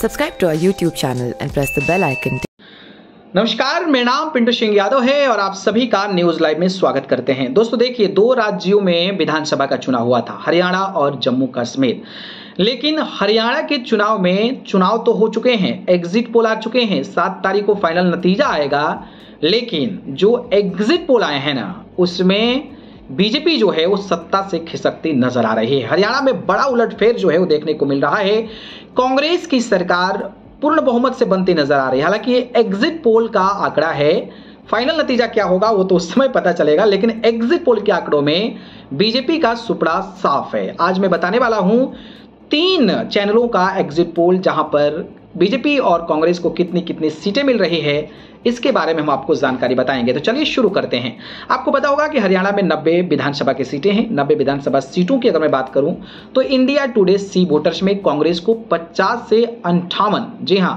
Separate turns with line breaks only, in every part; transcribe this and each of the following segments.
Subscribe to our YouTube channel and press the bell icon.
नमस्कार, मेरा नाम पिंटू सिंह यादव है और आप सभी का न्यूज लाइव में स्वागत करते हैं। दोस्तों देखिए, दो राज्यों में विधानसभा का चुनाव हुआ था, हरियाणा और जम्मू कश्मीर। लेकिन हरियाणा के चुनाव में चुनाव तो हो चुके हैं, एग्जिट पोल आ चुके हैं, 7 तारीख को फाइनल नतीजा आएगा। लेकिन जो एग्जिट पोल आए हैं ना, उसमें बीजेपी जो है वो सत्ता से खिसकती नजर आ रही है। हरियाणा में बड़ा उलटफेर जो है वो देखने को मिल रहा है। कांग्रेस की सरकार पूर्ण बहुमत से बनती नजर आ रही है। हालांकि ये एग्जिट पोल का आंकड़ा है, फाइनल नतीजा क्या होगा वो तो उस समय पता चलेगा। लेकिन एग्जिट पोल के आंकड़ों में बीजेपी का सुपड़ा साफ है। आज मैं बताने वाला हूं 3 चैनलों का एग्जिट पोल, जहां पर बीजेपी और कांग्रेस को कितनी कितनी सीटें मिल रही है, इसके बारे में हम आपको जानकारी बताएंगे। तो चलिए शुरू करते हैं। आपको पता होगा कि हरियाणा में 90 विधानसभा की सीटें हैं। 90 विधानसभा सीटों की अगर मैं बात करूं तो इंडिया टुडे सी वोटर्स में कांग्रेस को 50 से 58, जी हां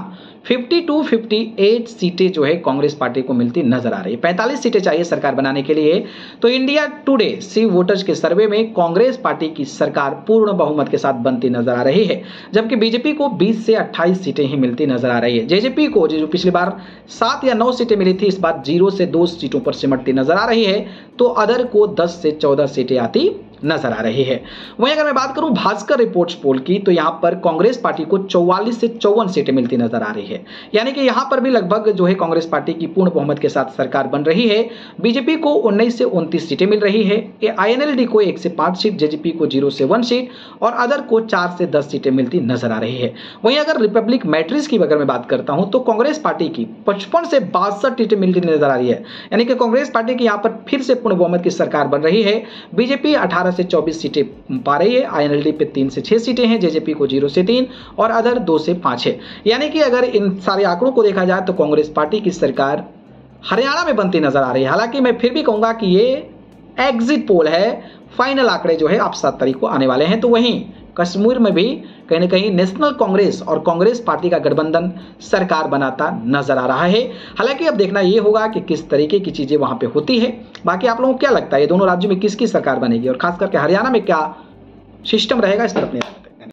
58 सीटें जो है कांग्रेस पार्टी को मिलती नजर आ रही है। 45 सीटें चाहिए सरकार बनाने के लिए। तो इंडिया टुडे सी वोटर्स के सर्वे में कांग्रेस पार्टी की सरकार पूर्ण बहुमत के साथ बनती नजर आ रही है, जबकि बीजेपी को 20 से 28 सीटें ही मिलती नजर आ रही है। जेजेपी को जो पिछली बार 7 या 9 सीटें मिली थी, इस बार 0 से 2 सीटों पर सिमटती नजर आ रही है। तो अदर को 10 से 14 सीटें आती नजर आ रही है। वहीं अगर मैं बात करूं भास्कर रिपोर्ट्स पोल की, तो यहां पर कांग्रेस पार्टी को 44 से 54 सीटें मिलती नजर आ रही है। यानी कि यहां पर भी लगभग जो है कांग्रेस पार्टी की पूर्ण बहुमत के साथ सरकार बन रही है। बीजेपी को 19 से 29 सीटें मिल रही है। आईएनएलडी को 1 से 5 सीट, जेजेपी को 0 से 1 सीट और अदर को 4 से 10 सीटें मिलती नजर आ रही है। वहीं अगर रिपब्लिक मैट्रिक्स की अगर मैं बात करता हूं तो कांग्रेस पार्टी की 55 से 62 सीटें मिलती नजर आ रही है। यानी कि कांग्रेस पार्टी की यहां पर फिर से पूर्ण बहुमत की सरकार बन रही है। बीजेपी 18 से 24 सीटें पा रही है। आईएनएलडी पे 3 से 6 सीटें हैं, जेजेपी को 0 से 3 और अदर 2 से 5 है। यानी कि अगर इन सारे आंकड़ों को देखा जाए तो कांग्रेस पार्टी की सरकार हरियाणा में बनती नजर आ रही है। हालांकि मैं फिर भी कहूंगा कि ये एग्जिट पोल है, फाइनल आंकड़े जो है आप 7 तारीख को आने वाले हैं। तो वहीं कश्मीर में भी कहीं ना कहीं नेशनल कांग्रेस और कांग्रेस पार्टी का गठबंधन सरकार बनाता नजर आ रहा है। हालांकि अब देखना यह होगा कि किस तरीके की चीजें वहां पे होती है। बाकी आप लोगों को क्या लगता है, ये दोनों राज्यों में किसकी सरकार बनेगी और खास करके हरियाणा में क्या सिस्टम रहेगा, इस पर अपने